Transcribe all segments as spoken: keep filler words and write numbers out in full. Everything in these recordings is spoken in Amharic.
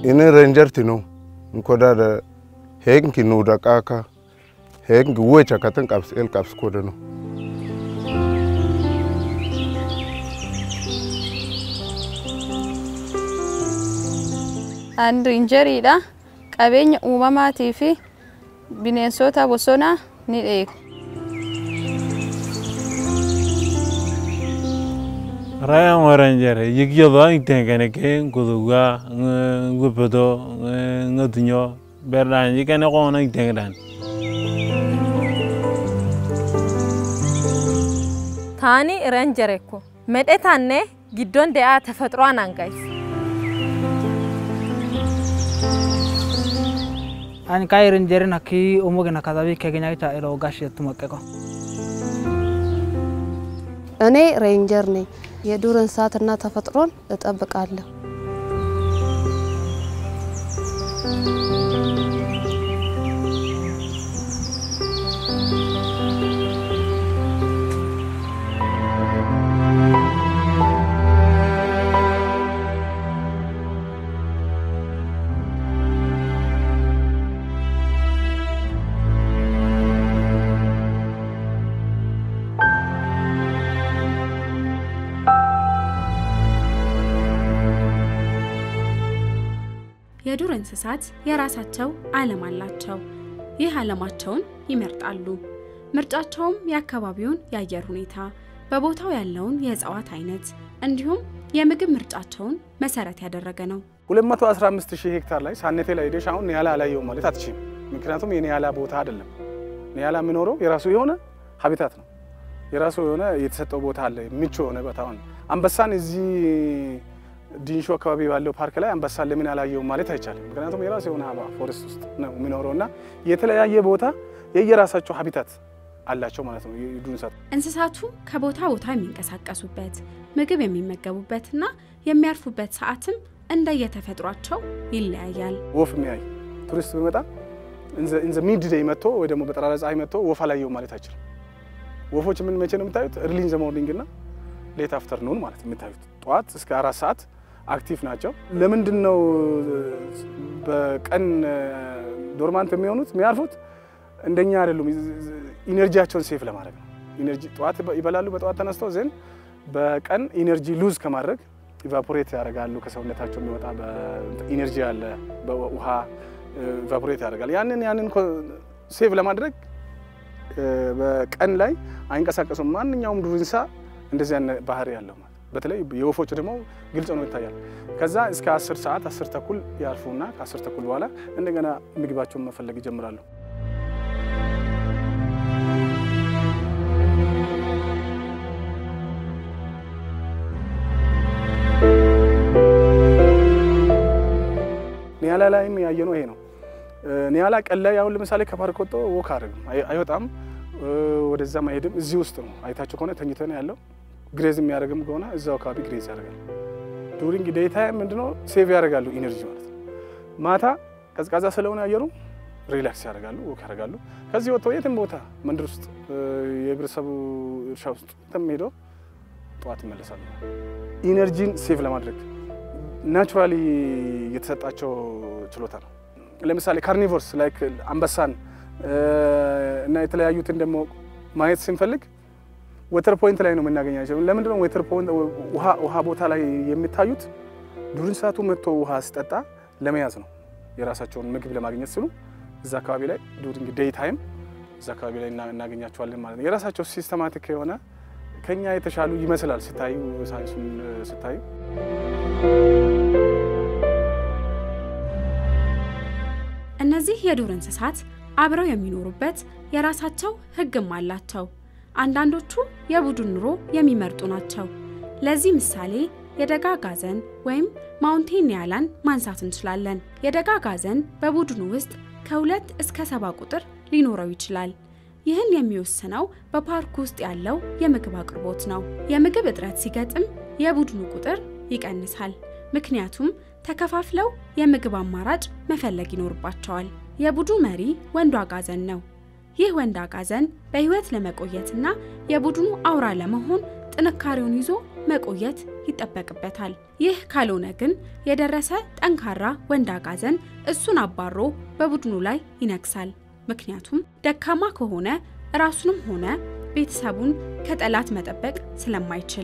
ini ranger tino nkoda da heng kinu da kaka heng guwe chakatan kaps el kaps kodano and ranger ida qabeenya uumamaatii fi bineensota bosona ni eeg Raya Ranger, yigyodo intengane ke kuduga ngupedo ngudunyo berdan yikane kono intengan. Tani Ranger ko medetane giddon de a tafetro anangais. Ani kai Ranger naki umugena kadabi kegenya ita elo gashi tumakeko. Ane Ranger ne የዱር እንስሳትና ተፈጥሮን እጠብቃለሁ የዱር እንስሳት የራሳቸው ዓለም አላቸው ይህ ዓለማቸውን ይመርጣሉ ምርጫቸውም የአካባቢውን የአየር ሁኔታ በቦታው ያለውን የእጽዋት አይነት እንዲሁም የምግብ ምርጫቸውን መሰረት ያደረገ ነው ሁለት መቶ አስራ አምስት ሺህ ሄክታር ላይ ሳነቴ ላይ ሄደሽ አሁን ኒያላ አላየው ማለት አትችይም ምክንያቱም የኒያላ ቦታ አይደለም ኒያላ የሚኖረው የራሱ የሆነ ሀቢታት ነው የራሱ የሆነ የተሰጠው ቦታ አለ ምቹ የሆነ ቦታው አንበሳን እዚህ ዲንሾ አካባቢ ባለው ፓርክ ላይ አንበሳ ለምን አላየው ማለት አይቻልም ምክንያቱም የራሱ የሆነ ሀባ ፎረስት ውስጥ ነው የሚኖረውና የተለያየ ቦታ የየራሳቸው ሀቢታት አላቸው ማለት ነው የዱር እንስሳት እንስሳቱ ከቦታ ቦታ የሚንቀሳቀሱበት ምግብ የሚመገቡበትና የሚያርፉበት ሰዓትም እንደየተፈጥሯቸው ይለያያል ወፍ የሚያይ ቱሪስት ቢመጣ እንዘ ሚድ ዴይ መጥቶ ወይ ደግሞ በጠራራ ፀሐይ መጥቶ ወፍ አላየው ማለት አይችልም ወፎች ምን መቼ ነው የምታዩት early in the morning እና late afternoon ማለት የምታዩት ጧት እስከ አራት ሰዓት አክቲቭ ናቸው ለምንድነው በቀን ዶርማንት የሚሆኑት የሚያርፉት እንደኛ አይደሉም ኢነርጂያቸውን ሴፍ ለማድረግ ነው ኢነርጂ ጧት ይበላሉ በጧት ተነስተው ዘን በቀን ኢነርጂ ሉዝ ከማድረግ ኢቫፖሬት ያደርጋሉ ከሰውነታቸው የሚወጣ በኢነርጂ ያለ በውሃ ኢቫፖሬት ያደርጋል ያንን ያንን ሴፍ ለማድረግ በቀን ላይ አይንቀሳቀሱም ማንኛውም ዱር እንስሳ እንደዚህ አይነት ባህሪ ያለው ማለት በተለይ የወፎች ደግሞ ግልጽ ነው ይታያል ከዛ እስከ አስር ሰዓት አስር ተኩል ያርፉና ከአስር ተኩል በኋላ እንደገና ምግባቸውን መፈለግ ይጀምራሉ ኒያላ ላይም ያየነው ይሄ ነው ኒያላ ቀን ላይ አሁን ለምሳሌ ከፓርክ ወጥቶ ወክ አድርገም አይወጣም ወደዛ ማይሄድም እዚህ ውስጥ ነው አይታችሁ ከሆነ ተኝተን ያለው ግሬዝ የሚያደርግም ከሆነ እዛው አካባቢ ግሬዝ ያደርጋል ዱሪንግ ዴይ ታይም ምንድነው ሴቭ ያደርጋሉ ኢነርጂ ማለት ማታ ቀዝቃዛ ስለሆነ አየሩ ሪላክስ ያደርጋሉ ወክ ያደርጋሉ ከዚህ ወጥቶ የትም ቦታ መንደር ውስጥ የግብረሰቡ እርሻ ውስጥ ተመሄደው ጧት ይመለሳሉ ኢነርጂን ሴቭ ለማድረግ ናቹራሊ የተሰጣቸው ችሎታ ነው ለምሳሌ ካርኒቮርስ ላይክ አንበሳን እና የተለያዩትን ደግሞ ማየት ስንፈልግ ወተር ፖይንት ላይ ነው የምናገኛቸው ለምንድነው ወተር ፖይንት ውሃ ውሃ ቦታ ላይ የሚታዩት ዱር እንስሳቱ መጥቶ ውሃ ሲጠጣ ለመያዝ ነው የራሳቸውን ምግብ ለማግኘት ሲሉ እዛ አካባቢ ላይ ዱሪንግ ዴይ ታይም እዛ አካባቢ ላይ እናገኛቸዋለን ማለት ነው የራሳቸው ሲስተማቲክ የሆነ ከኛ የተሻሉ ይመስላል ሲታዩ ሳይንሱን ሲታዩ እነዚህ የዱር እንስሳት አብረው የሚኖሩበት የራሳቸው ህግም አላቸው አንዳንዶቹ የቡድን ኑሮ የሚመርጡ ናቸው ለዚህ ምሳሌ የደጋ ጋዘን ወይም ማውንቴን ኒያላን ማንሳት እንችላለን የደጋ ጋዘን በቡድኑ ውስጥ ከሁለት እስከ ሰባት ቁጥር ሊኖረው ይችላል ይህን የሚወስነው በፓርክ ውስጥ ያለው የምግብ አቅርቦት ነው የምግብ እጥረት ሲገጥም የቡድኑ ቁጥር ይቀንሳል ምክንያቱም ተከፋፍለው የምግብ አማራጭ መፈለግ ይኖርባቸዋል የቡድኑ መሪ ወንዱ አጋዘን ነው ይህ ወንድ አጋዘን በህይወት ለመቆየትና የቡድኑ አውራ ለመሆን ጥንካሬውን ይዞ መቆየት ይጠበቅበታል። ይህ ካልሆነ ግን የደረሰ ጠንካራ ወንድ አጋዘን እሱን አባሮ በቡድኑ ላይ ይነክሳል። ምክንያቱም ደካማ ከሆነ ራሱንም ሆነ ቤተሰቡን ከጠላት መጠበቅ ስለማይችል።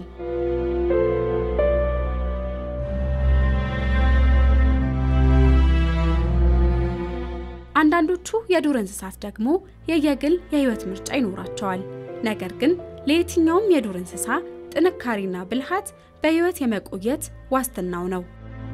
አንዳንዶቹ የዱር እንስሳት ደግሞ የየግል የህይወት ምርጫ ይኖራቸዋል። ነገር ግን ለየትኛውም የዱር እንስሳ ጥንካሬና ብልሃት በህይወት የመቆየት ዋስትናው ነው።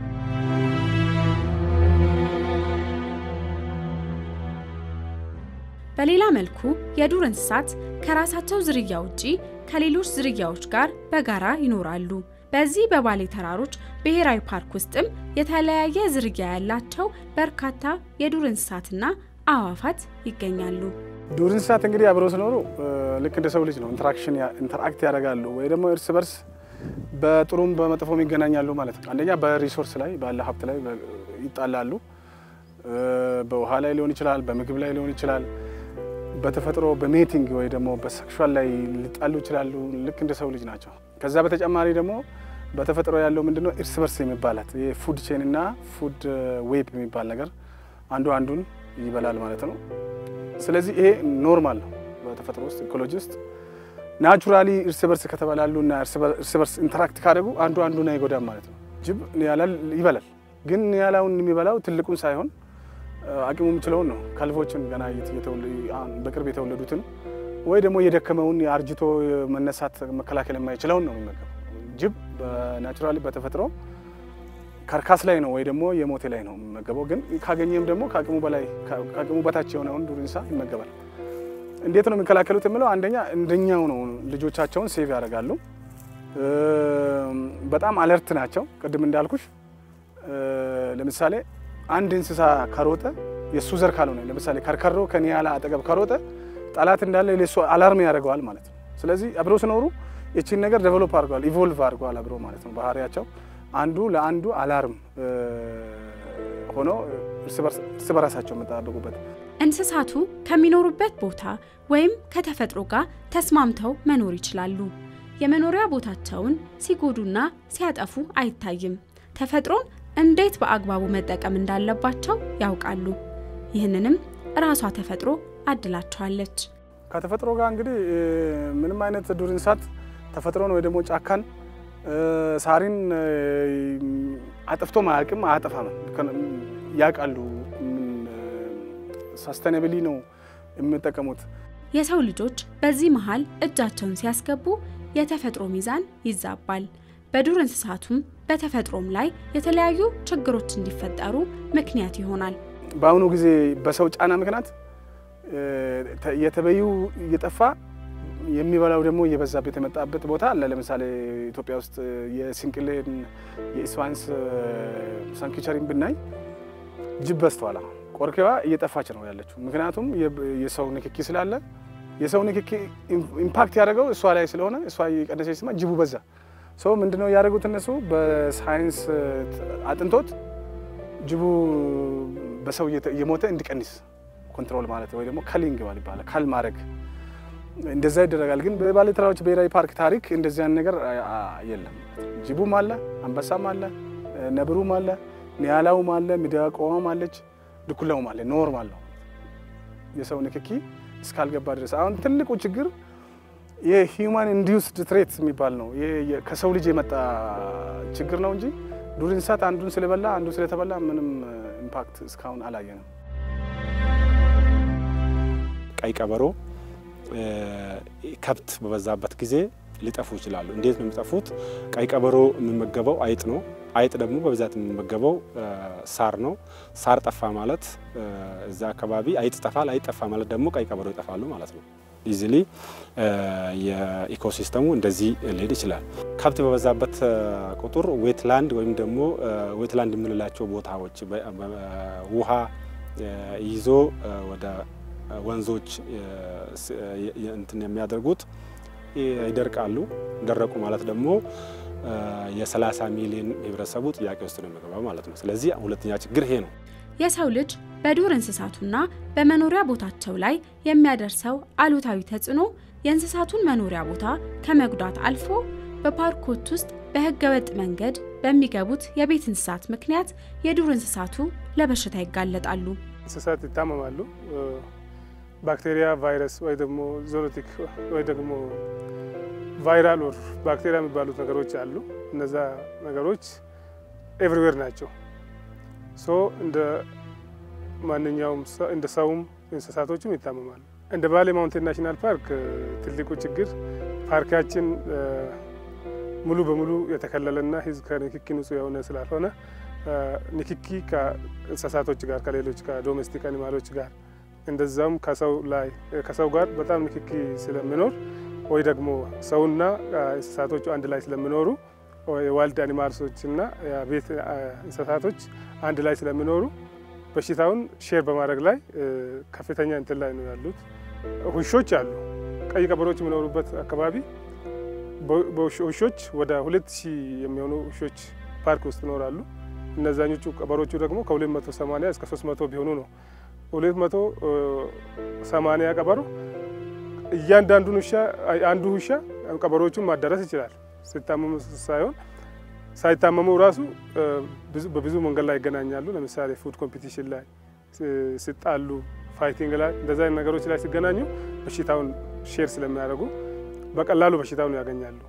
በሌላ መልኩ የዱር እንስሳት ከራሳቸው ዝርያ ውጪ ከሌሎች ዝርያዎች ጋር በጋራ ይኖራሉ። በዚህ በባሌ ተራሮች ብሔራዊ ፓርክ ውስጥም የተለያየ ዝርያ ያላቸው በርካታ የዱር እንስሳትና አዕዋፋት ይገኛሉ። ዱር እንስሳት እንግዲህ አብረው ሲኖሩ ልክ እንደ ሰው ልጅ ነው ኢንተራክሽን ኢንተራክት ያደርጋሉ ወይ ደግሞ እርስ በርስ በጥሩም በመጥፎም ይገናኛሉ ማለት ነው። አንደኛ በሪሶርስ ላይ ባለ ሀብት ላይ ይጣላሉ። በውሃ ላይ ሊሆን ይችላል፣ በምግብ ላይ ሊሆን ይችላል፣ በተፈጥሮ በሜቲንግ ወይ ደግሞ በሴክሹዋል ላይ ሊጣሉ ይችላሉ። ልክ እንደ ሰው ልጅ ናቸው። ከዛ በተጨማሪ ደግሞ በተፈጥሮ ያለው ምንድነው እርስ በርስ የሚባላት የፉድ ቼን እና ፉድ ዌብ የሚባል ነገር አንዱ አንዱን ይበላል ማለት ነው። ስለዚህ ይሄ ኖርማል ነው በተፈጥሮ ውስጥ ኢኮሎጂ ውስጥ ናቹራሊ እርስ በርስ ከተበላሉና እርስ በርስ ኢንተራክት ካደረጉ አንዱ አንዱን አይጎዳም ማለት ነው። ጅብ ያላል ይበላል፣ ግን ያላውን የሚበላው ትልቁን ሳይሆን አቅሙ የሚችለውን ነው። ካልፎችን ገና በቅርብ የተወለዱትን ወይ ደግሞ የደከመውን አርጅቶ መነሳት መከላከል የማይችለውን ነው የሚመገበው። ጅብ በናቹራሊ በተፈጥሮ ካርካስ ላይ ነው ወይ ደግሞ የሞቴ ላይ ነው የሚመገበው። ግን ካገኘም ደግሞ ከአቅሙ በላይ ከአቅሙ በታች የሆነውን ዱር እንስሳ ይመገባል። እንዴት ነው የሚከላከሉት የሚለው አንደኛ እንደኛው ነው። ልጆቻቸውን ሴቭ ያደርጋሉ። በጣም አለርት ናቸው። ቅድም እንዳልኩሽ ለምሳሌ አንድ እንስሳ ከሮጠ የሱ ዘር ካልሆነ ለምሳሌ ከርከሮ ከኒያላ አጠገብ ከሮጠ ጠላት እንዳለ ለሱ አላርም ያደርገዋል ማለት ነው። ስለዚህ አብረው ሲኖሩ እቺን ነገር ዴቨሎፕ አድርገዋል፣ ኢቮልቭ አድርገዋል አብረው ማለት ነው። ባህሪያቸው አንዱ ለአንዱ አላርም ሆኖ እርስ በራሳቸው መጣበቁበት። እንስሳቱ ከሚኖሩበት ቦታ ወይም ከተፈጥሮ ጋር ተስማምተው መኖር ይችላሉ። የመኖሪያ ቦታቸውን ሲጎዱና ሲያጠፉ አይታይም። ተፈጥሮን እንዴት በአግባቡ መጠቀም እንዳለባቸው ያውቃሉ። ይህንንም ራሷ ተፈጥሮ አድላቸዋለች። ከተፈጥሮ ጋር እንግዲህ ምንም አይነት ዱር እንስሳት ተፈጥሮን ወይ ደግሞ ጫካን ሳሪን አጥፍቶ ማያውቅም፣ አያጠፋም። ያውቃሉ። ሰስቴናብሊ ነው የሚጠቀሙት። የሰው ልጆች በዚህ መሃል እጃቸውን ሲያስገቡ የተፈጥሮ ሚዛን ይዛባል። በዱር እንስሳቱም በተፈጥሮም ላይ የተለያዩ ችግሮች እንዲፈጠሩ ምክንያት ይሆናል። በአሁኑ ጊዜ በሰው ጫና ምክንያት የተበዩ እየጠፋ የሚበላው ደግሞ እየበዛበት የመጣበት ቦታ አለ። ለምሳሌ ኢትዮጵያ ውስጥ የሲንቅሌን የኢስዋንስ ሳንክቸሪን ብናይ ጅብ በዝቷል። ቆርኬዋ እየጠፋች ነው ያለችው። ምክንያቱም የሰው ንክኪ ስላለ የሰው ንክኪ ኢምፓክት ያደረገው እሷ ላይ ስለሆነ እሷ እየቀነሰች ሲማ ጅቡ በዛ። ሰው ምንድነው ያደረጉት እነሱ በሳይንስ አጥንቶት ጅቡ በሰው እየሞተ እንዲቀንስ ኮንትሮል ማለት ወይ ደግሞ ከሊንግ ማለት ይባላል። ካል ማድረግ እንደዛ ይደረጋል። ግን በባሌ ተራሮች ብሔራዊ ፓርክ ታሪክ እንደዚህ አይነት ነገር የለም። ጅቡም አለ፣ አንበሳም አለ፣ ነብሩም አለ፣ ኒያላውም አለ፣ ሚዳቋውም አለች፣ ድኩላውም አለ። ኖርማል ነው የሰው ንክኪ እስካልገባ ድረስ። አሁን ትልቁ ችግር የሂውማን ኢንዲዩስድ ትሬት የሚባል ነው። ከሰው ልጅ የመጣ ችግር ነው እንጂ ዱር እንስሳት አንዱን ስለበላ አንዱ ስለተበላ ምንም ኢምፓክት እስካሁን አላየንም። ቀይ ቀበሮ ከብት በበዛበት ጊዜ ሊጠፉ ይችላሉ። እንዴት ነው የሚጠፉት? ቀይ ቀበሮ የሚመገበው አይጥ ነው። አይጥ ደግሞ በብዛት የሚመገበው ሳር ነው። ሳር ጠፋ ማለት እዛ አካባቢ አይጥ ጠፋል። አይጥ ጠፋ ማለት ደግሞ ቀይ ቀበሮ ይጠፋሉ ማለት ነው። ኢዚሊ የኢኮሲስተሙ እንደዚህ ሊሄድ ይችላል። ከብት በበዛበት ቁጥር ዌትላንድ ወይም ደግሞ ዌትላንድ የምንላቸው ቦታዎች ውሃ ይዞ ወደ ወንዞች እንትን የሚያደርጉት ይደርቃሉ። ደረቁ ማለት ደግሞ የ30 ሚሊዮን ህብረተሰቡ ጥያቄ ውስጥ ነው የሚገባው ማለት ነው። ስለዚህ ሁለተኛ ችግር ይሄ ነው። የሰው ልጅ በዱር እንስሳቱና በመኖሪያ ቦታቸው ላይ የሚያደርሰው አሉታዊ ተጽዕኖ የእንስሳቱን መኖሪያ ቦታ ከመጉዳት አልፎ በፓርኮች ውስጥ በህገወጥ መንገድ በሚገቡት የቤት እንስሳት ምክንያት የዱር እንስሳቱ ለበሽታ ይጋለጣሉ። እንስሳት ይታመማሉ። ባክቴሪያ፣ ቫይረስ ወይ ደግሞ ዞኖቲክ ወይ ደግሞ ቫይራል ኦር ባክቴሪያ የሚባሉት ነገሮች አሉ። እነዛ ነገሮች ኤቭሪዌር ናቸው። ሶ እንደ ማንኛውም እንደ ሰውም እንስሳቶችም ይታመማሉ። እንደ ባሌ ማውንቴን ናሽናል ፓርክ ትልቁ ችግር ፓርካችን ሙሉ በሙሉ የተከለለና ህዝብ ከንክኪ ንጹህ የሆነ ስላልሆነ ንክኪ ከእንስሳቶች ጋር ከሌሎች ከዶሜስቲክ አኒማሎች ጋር እንደዛም ከሰው ላይ ከሰው ጋር በጣም ንክኪ ስለሚኖር ወይ ደግሞ ሰውና እንስሳቶቹ አንድ ላይ ስለሚኖሩ የዋልድ አኒማልሶችና የቤት እንስሳቶች አንድ ላይ ስለሚኖሩ በሽታውን ሼር በማድረግ ላይ ከፍተኛ እንትን ላይ ነው ያሉት። ውሾች አሉ። ቀይ ቀበሮች የሚኖሩበት አካባቢ ውሾች ወደ ሁለት ሺህ የሚሆኑ ውሾች ፓርክ ውስጥ ይኖራሉ። እነዛኞቹ ቀበሮቹ ደግሞ ከሁለት መቶ ሰማንያ እስከ ሶስት መቶ ቢሆኑ ነው። ሁለት መቶ ሰማንያ ቀበሮ እያንዳንዱን ውሻ አንዱ ውሻ ቀበሮቹን ማዳረስ ይችላል። ሲታመሙ ሳይሆን ሳይታመሙ ራሱ በብዙ መንገድ ላይ ይገናኛሉ። ለምሳሌ ፉድ ኮምፒቲሽን ላይ ሲጣሉ፣ ፋይቲንግ ላይ እንደዛ አይነት ነገሮች ላይ ሲገናኙ በሽታውን ሼር ስለሚያደርጉ በቀላሉ በሽታውን ያገኛሉ።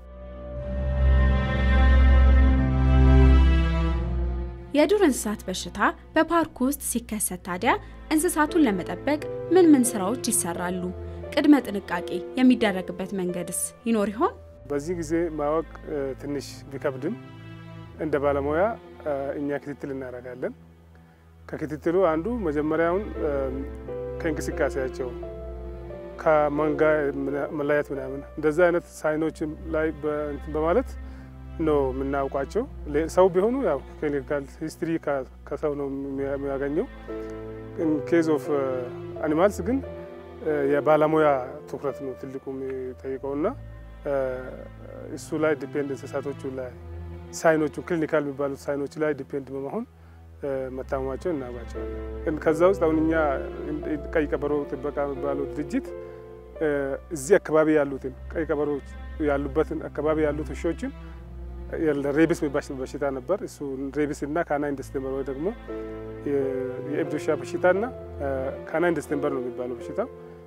የዱር እንስሳት በሽታ በፓርኩ ውስጥ ሲከሰት ታዲያ እንስሳቱን ለመጠበቅ ምን ምን ስራዎች ይሰራሉ? ቅድመ ጥንቃቄ የሚደረግበት መንገድስ ይኖር ይሆን? በዚህ ጊዜ ማወቅ ትንሽ ቢከብድም እንደ ባለሙያ እኛ ክትትል እናደርጋለን። ከክትትሉ አንዱ መጀመሪያውን ከእንቅስቃሴያቸው ከመንጋ መለያየት ምናምን እንደዛ አይነት ሳይኖች ላይ በማለት ነው የምናውቃቸው። ሰው ቢሆኑ ያው ክሊኒካል ሂስትሪ ከሰው ነው የሚያገኘው። ኢን ኬዝ ኦፍ አኒማልስ ግን የባለሙያ ትኩረት ነው ትልቁ የሚጠይቀውና እሱ ላይ ዲፔንድ እንስሳቶቹ ላይ ሳይኖቹ ክሊኒካል የሚባሉት ሳይኖች ላይ ዲፔንድ በመሆን መታመማቸው እናውቃቸዋለን። ከዛ ውስጥ አሁን እኛ ቀይ ቀበሮ ጥበቃ የሚባለው ድርጅት እዚህ አካባቢ ያሉትን ቀይ ቀበሮች ያሉበትን አካባቢ ያሉት ውሾችን ሬቢስ የሚባል በሽታ ነበር። እሱ ሬቢስ እና ካናይን ዲስቴምበር ወይ ደግሞ የእብድ ውሻ በሽታና ካናይን ዲስቴምበር ነው የሚባለው በሽታው።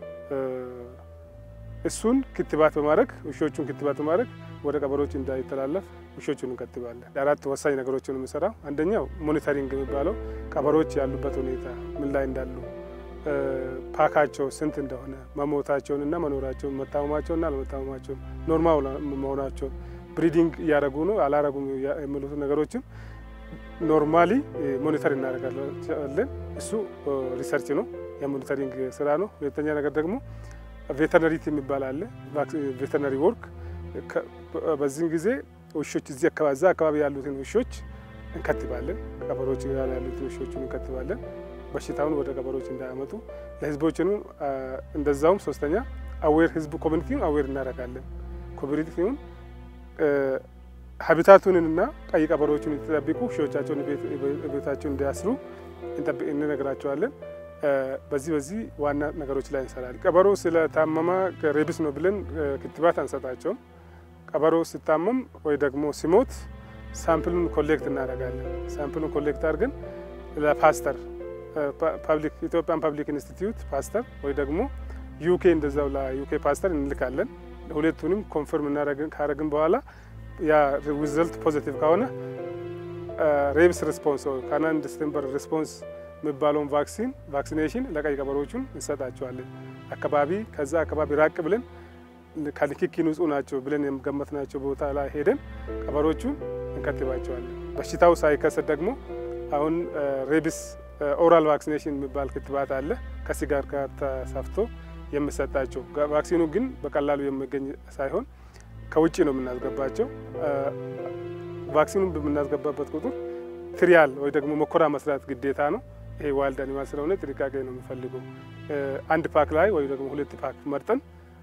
እሱን ክትባት በማድረግ ውሾቹን ክትባት በማድረግ ወደ ቀበሮች እንዳይተላለፍ ውሾቹን እንከትባለን። አራት ወሳኝ ነገሮችን የምንሰራው አንደኛው ሞኒተሪንግ የሚባለው ቀበሮች ያሉበት ሁኔታ ምን ላይ እንዳሉ፣ ፓካቸው ስንት እንደሆነ፣ መሞታቸውን እና መኖራቸውን፣ መታመማቸውን እና አለመታመማቸውን፣ ኖርማል መሆናቸውን፣ ብሪዲንግ እያደረጉ ነው አላረጉም የሚሉት ነገሮችን ኖርማሊ ሞኒተር እናደርጋለን። እሱ ሪሰርች ነው፣ የሞኒተሪንግ ስራ ነው። ሁለተኛ ነገር ደግሞ ቬተርነሪ የሚባል አለ፣ ቬተርነሪ ወርክ። በዚህ ጊዜ ውሾች እዚህ አካባቢ አካባቢ ያሉትን ውሾች እንከትባለን፣ ቀበሮች ጋር ያሉትን ውሾችን እንከትባለን፣ በሽታውን ወደ ቀበሮች እንዳያመጡ። ለህዝቦችንም እንደዛውም ሶስተኛ አዌር ህዝቡ ኮሚኒቲውን አዌር እናደርጋለን። ኮሚኒቲውን ሀቢታቱንና ቀይ ቀበሮችን እንዲጠብቁ ውሾቻቸውን ቤታቸውን እንዲያስሩ እንነግራቸዋለን። በዚህ በዚህ ዋና ነገሮች ላይ እንሰራለን። ቀበሮ ስለታመማ ሬቢስ ነው ብለን ክትባት አንሰጣቸውም። ቀበሮ ሲታመም ወይ ደግሞ ሲሞት ሳምፕሉን ኮሌክት እናደርጋለን። ሳምፕሉን ኮሌክት አድርገን ለፓስተር ፐብሊክ ኢትዮጵያን ፐብሊክ ኢንስቲትዩት ፓስተር ወይ ደግሞ ዩኬ እንደዛው ለዩኬ ፓስተር እንልካለን። ሁለቱንም ኮንፈርም እናደርገን ካደረግን በኋላ ያ ሪዘልት ፖዚቲቭ ከሆነ ሬቢስ ሪስፖንስ ወይ ካናይን ዲስቴምበር ሪስፖንስ የሚባለውን ቫክሲን ቫክሲኔሽን ለቀይ ቀበሮቹን እንሰጣቸዋለን። አካባቢ ከዛ አካባቢ ራቅ ብለን ከንክኪ ንጹህ ናቸው ብለን የገመትናቸው ቦታ ላይ ሄደን ቀበሮቹን እንከትባቸዋለን። በሽታው ሳይከሰት ደግሞ አሁን ሬቢስ ኦራል ቫክሲኔሽን የሚባል ክትባት አለ፣ ከሲጋር ጋር ተሳፍቶ የሚሰጣቸው። ቫክሲኑ ግን በቀላሉ የሚገኝ ሳይሆን ከውጭ ነው የምናስገባቸው። ቫክሲኑን በምናስገባበት ቁጥር ትሪያል ወይ ደግሞ መኮራ መስራት ግዴታ ነው። ይሄ ዋይልድ አኒማል ስለሆነ ጥንቃቄ ነው የሚፈልገው። አንድ ፓክ ላይ ወይ ደግሞ ሁለት ፓክ መርጠን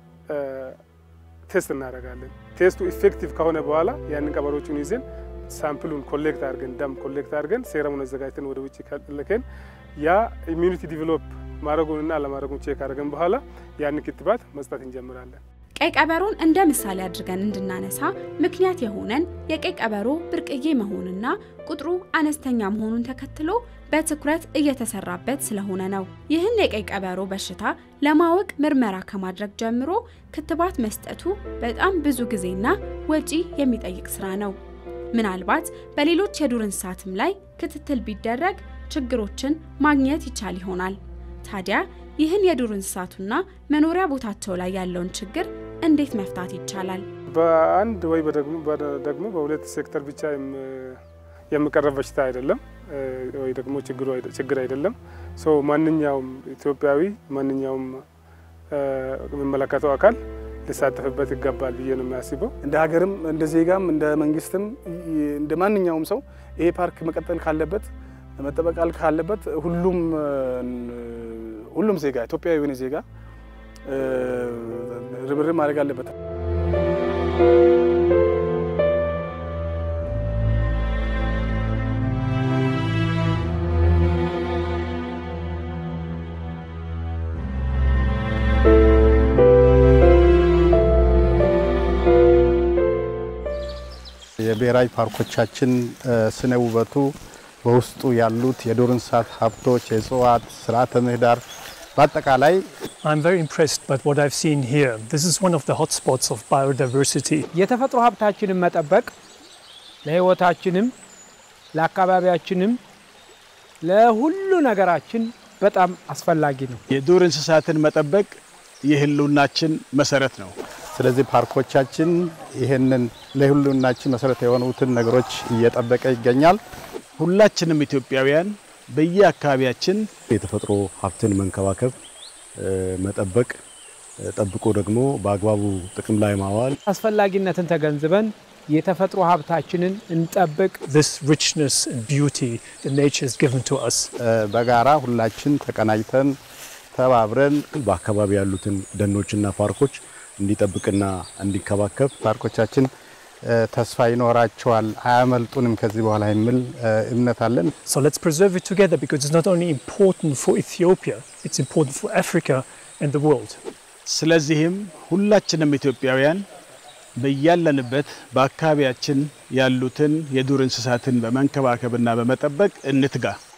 ቴስት እናደርጋለን። ቴስቱ ኢፌክቲቭ ከሆነ በኋላ ያንን ቀበሮቹን ይዘን ሳምፕሉን ኮሌክት አድርገን ደም ኮሌክት አድርገን ሴረሙን አዘጋጅተን ወደ ውጭ ልከን ያ ኢሚዩኒቲ ዲቨሎፕ ማድረጉንና አለማድረጉን ቼክ አድርገን በኋላ ያንን ክትባት መስጠት እንጀምራለን። ቀይ ቀበሮን እንደ ምሳሌ አድርገን እንድናነሳ ምክንያት የሆነን የቀይ ቀበሮ ብርቅዬ መሆንና ቁጥሩ አነስተኛ መሆኑን ተከትሎ በትኩረት እየተሰራበት ስለሆነ ነው። ይህን የቀይ ቀበሮ በሽታ ለማወቅ ምርመራ ከማድረግ ጀምሮ ክትባት መስጠቱ በጣም ብዙ ጊዜና ወጪ የሚጠይቅ ስራ ነው። ምናልባት በሌሎች የዱር እንስሳትም ላይ ክትትል ቢደረግ ችግሮችን ማግኘት ይቻል ይሆናል። ታዲያ ይህን የዱር እንስሳቱና መኖሪያ ቦታቸው ላይ ያለውን ችግር እንዴት መፍታት ይቻላል? በአንድ ወይ በደግሞ በደግሞ በሁለት ሴክተር ብቻ የሚቀርብ በሽታ አይደለም ወይ ደግሞ ችግሩ ችግር አይደለም። ሶ ማንኛውም ኢትዮጵያዊ ማንኛውም የሚመለከተው አካል ሊሳተፍበት ይገባል ብዬ ነው የሚያስበው። እንደ ሀገርም እንደ ዜጋም እንደ መንግስትም እንደ ማንኛውም ሰው ይሄ ፓርክ መቀጠል ካለበት መጠበቅ ካለበት ሁሉም ሁሉም ዜጋ ኢትዮጵያዊ የሆነ ዜጋ ርብርብ ማድረግ አለበት። የብሔራዊ ፓርኮቻችን ስነ ውበቱ በውስጡ ያሉት የዱር እንስሳት ሀብቶች የእጽዋት ስርዓተ ምህዳር በአጠቃላይ I'm very impressed by what I've seen here. This is one of the hotspots of biodiversity. የተፈጥሮ ሀብታችንን መጠበቅ ለህይወታችንም ለአካባቢያችንም ለሁሉ ነገራችን በጣም አስፈላጊ ነው። የዱር እንስሳትን መጠበቅ የህልውናችን መሰረት ነው። ስለዚህ ፓርኮቻችን ይሄንን ለህልውናችን መሰረት የሆኑትን ነገሮች እየጠበቀ ይገኛል። ሁላችንም ኢትዮጵያውያን በየአካባቢያችን የተፈጥሮ ሀብትን መንከባከብ መጠበቅ ጠብቆ ደግሞ በአግባቡ ጥቅም ላይ ማዋል አስፈላጊነትን ተገንዝበን የተፈጥሮ ሀብታችንን እንጠብቅ። This richness and beauty that nature has given to us. በጋራ ሁላችን ተቀናጅተን ተባብረን በአካባቢ ያሉትን ደኖችና ፓርኮች እንዲጠብቅና እንዲከባከብ ፓርኮቻችን ተስፋ ይኖራቸዋል አያመልጡንም ከዚህ በኋላ የሚል እምነት አለን። So let's preserve it together because it's not only important for Ethiopia, it's important for Africa and the world. ስለዚህም ሁላችንም ኢትዮጵያውያን በያለንበት በአካባቢያችን ያሉትን የዱር እንስሳትን በመንከባከብና በመጠበቅ እንትጋ።